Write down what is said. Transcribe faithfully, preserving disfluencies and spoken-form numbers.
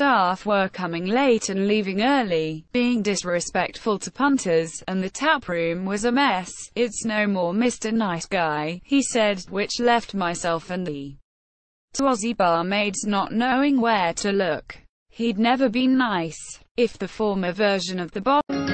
staff were coming late and leaving early, being disrespectful to punters, and the taproom was a mess. "It's no more Mister Nice Guy," he said, which left myself and the two Aussie barmaids not knowing where to look. He'd never been nice. If the former version of the boss